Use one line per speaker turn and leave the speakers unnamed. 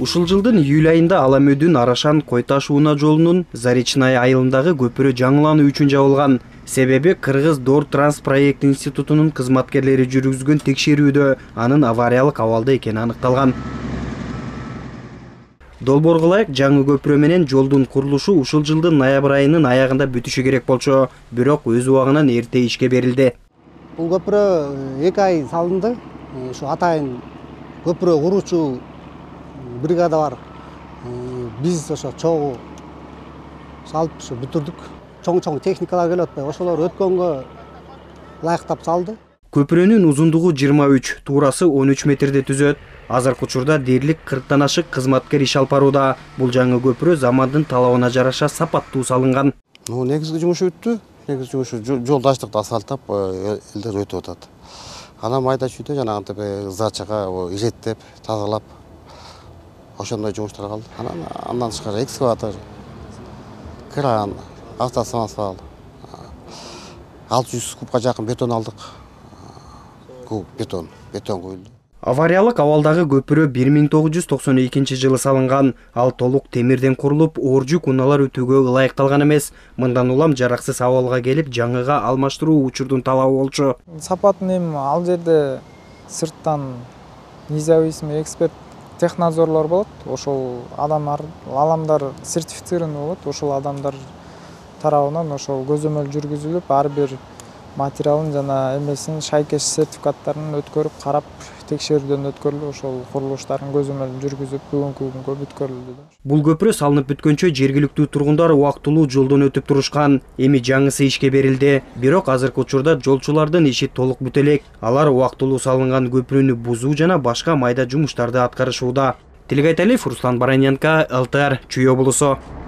Ушул жылдын июль айында Аламөдүн Арашан-Кой Таш ууна жолунун Заречная айылындагы көпүрө жаңылануу үчүн жабылган. Себеби Кыргыз Дор Транс проект институтунун кызматкерлери жүргүзгөн текшерүүдө анын авариялык абалда экени аныкталган. Долбоорго ылайык жаңы көпүрө менен жолдун курулушу ушул жылдын ноябрь айынын аягында бүтүшү керек болчу, бирок өз убагынан эрте ишке берилди.
Бул көпүрө 2 ай салынды. Ушу атайын көпүрө куруучу бригада бар. Биз ошо чогуу салып бүтүрдүк. Чоң техникалар келип атпайбы, ошолор өткөнгө ылайыктап салды.
Көпүрөнүн узундугу 23, туурасы 13 метрди түзөт. Азыркы учурда дээрлик 40тан ашык кызматкер иш алып барууда. Бул жаңы көпүрө замандын талабына жараша сапаттуу салынган.
Негизги жумушу бүттү. Негизги жумушу жолдаштыкты асфальттап элдер өтүп атат. Ана майда чүйдө жанагынтип зачага ижеттеп, тазалап ошондой жумуштар калды. Андан тышкары экскаватор, кран, автосамосвал, 600 кубка жакын бетон алдык. Куб бетон коюлду.
Авариялык абалдагы көпүрө 1992 жылы салынган. Ал толук темирден курулуп, оор жүк унаалар өтүүгө ылайыкталган эмес. Мындан улам жараксыз абалга келип, жаңыга алмаштыруу учурдун талабы болчу.
Сапатын эми ал жерде сырттан независимый эксперт технадзорлор болот. Ошол адамдар сертифицирован болот. Ошол адамдар тарабынан ошол көзөмөл жүргүзүлүп, ар бир материалын жана эмесин шайкеш сертификаттарын өткөрүп, карап, текшерүүдөн өткөрүлүп, ошол курулуштардын көзөмөлүн жүргүзүп, бүгүнкү күнгө бүткөрүлдү.
Бул көпүрө салынып бүткөнчө жергиликтүү тургундар убактылуу жолдон өтүп турушкан. Эми жаңысы ишке берилди. Бирок азыркы учурда жолчулардын иши толук бүтө элек. Алар убактылуу салынган көпүрөнү бузуу жана башка майда жумуштарды аткарышууда. Тилек Айталиев, Руслан Бараненко, ЛТР, Чүй облусу.